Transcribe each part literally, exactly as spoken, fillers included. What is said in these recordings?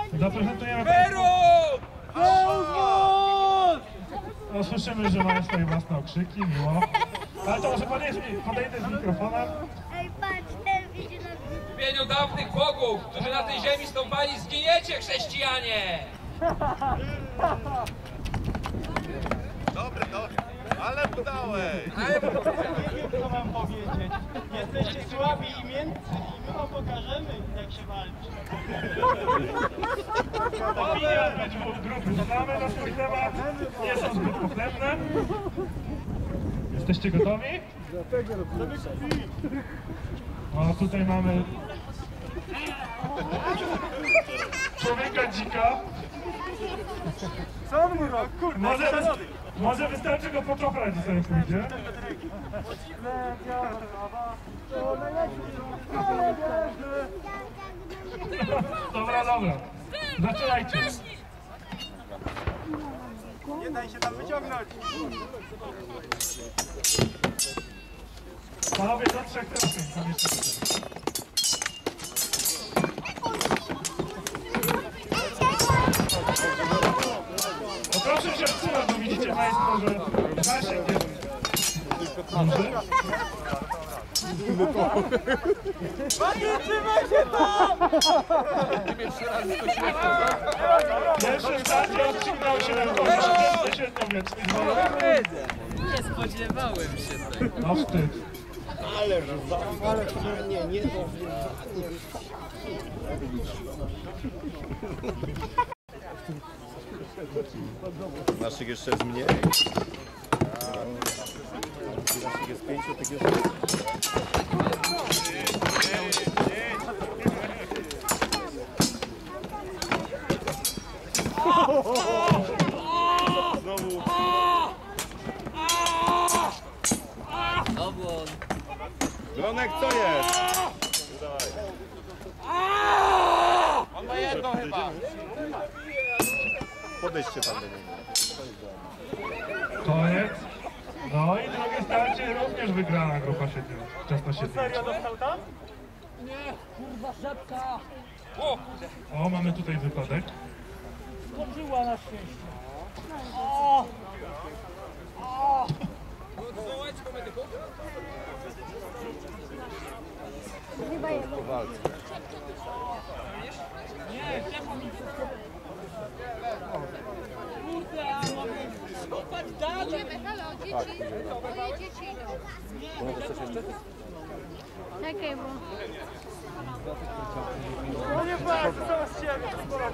Zaprezentujemy... Peru! No, słyszymy, że mają swoje własne okrzyki, miło. Ale to może podejdę, podejdę z mikrofonem. Ej, patrz, ten idzie na... W imieniu dawnych bogów, którzy na tej ziemi stąpali, zginiecie, chrześcijanie! Dobry, dobry, ale udałeś! Ale... Nie wiem, co mam powiedzieć. Jesteście słabi i miękcy i my wam pokażemy, jak się walczy. Opinia będzie grupy dodamy na swój temat. Nie są zbyt pochlebne. Jesteście gotowi? O, tutaj mamy człowieka dzika. Co on mu robi? Kurde, Może, może wystarczy go poczochrać, że sobie pójdzie. Dobra, dobra. Zaczynajcie. Nie daj się tam wyciągnąć. Panowie, do trzech trafień. Tam jeszcze cztery. No proszę się wstrzymać, bo widzicie Państwo, że zasięg jest... Dobrze? Panie, trzymaj się tam! Pierwszy starcie odcinał się na końcu średniowieczny. Nie spodziewałem się tego. No wstyd. Nie, nie, nie. Naszych jeszcze jest mniej. Naszych jest pięciu, tych jest... Znowu. Obłon. Gronek, co jest? On ma jedno chyba. Podejdźcie tam do niego. Koniec. No i drugie starcie również wygrana grupa siedmiu. Wczesno siedmiu. Serio dostał tam? O kurde. O, mamy tutaj wypadek. Skoczyła na szczęście. Zwołać po medyków? Chyba jedno. Idziemy, halo, dzieci. Moje dzieci idą. Czekaj, bo... No nie patrz, co z ciebie, sporo.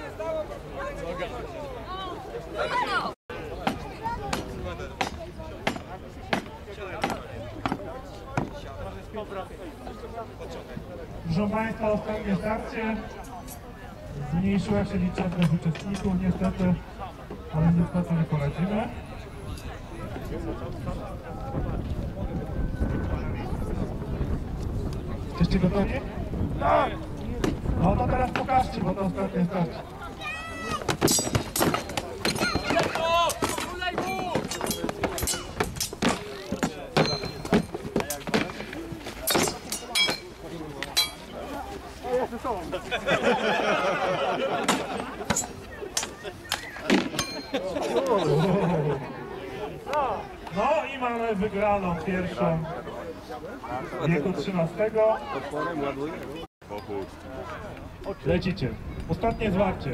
Proszę Państwa, ostatnie starcie. Zmniejszyła się liczebność uczestników niestety, ale niestety nie poradzimy. Jesteście gotowi? Tak! No to teraz pokażcie, bo to ostatnie starcie. No i mamy wygraną pierwszą wieku trzynastego. Lecicie. Ostatnie zwarcie.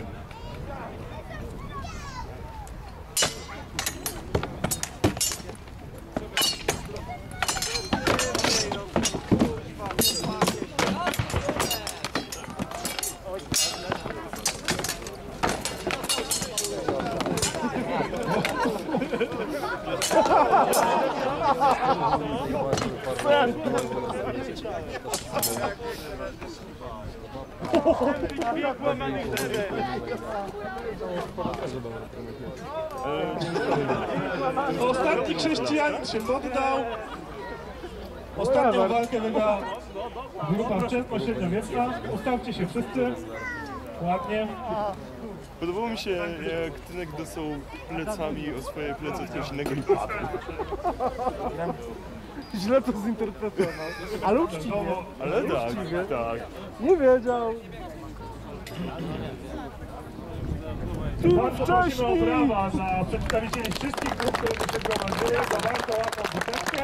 Ostatni chrześcijanin się poddał. Ostatnią walkę wygrała grupa wczesno-średniowieczna. Ustawcie się wszyscy. Ładnie. Podobało mi się, jak Tynek dostał plecami o swoje plecy od kogoś innego i padł. Źle to zinterpretował. Ale uczciwie. Ale tak, tak. Nie wiedział. Bardzo prosimy o brawa dla przedstawicieli wszystkich grup, które tu się gromadziły, za bardzo łatwą wyteczkę.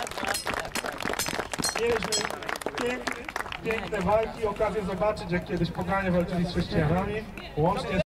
Mieliśmy piękne, piękne walki, okazję zobaczyć, jak kiedyś poganie walczyli z chrześcijanami, łącznie